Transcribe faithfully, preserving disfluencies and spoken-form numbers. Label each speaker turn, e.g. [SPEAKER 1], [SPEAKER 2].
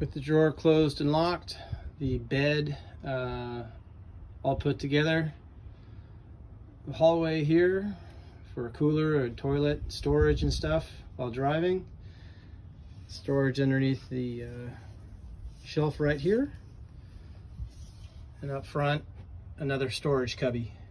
[SPEAKER 1] With the drawer closed and locked, the bed uh, all put together, the hallway here for a cooler or toilet storage and stuff while driving, storage underneath the uh, shelf right here, and up front another storage cubby.